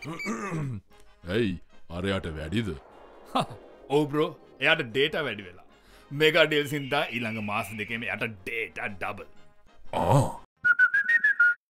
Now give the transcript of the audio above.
ඇයි අරයට වැඩිද? ඔව් බ්‍රෝ. එයාට ඩේටා වැඩි වෙලා. මෙගා ඩීල් සින්දා ඊළඟ මාස දෙකේම යට ඩේටා ඩබල්. ආ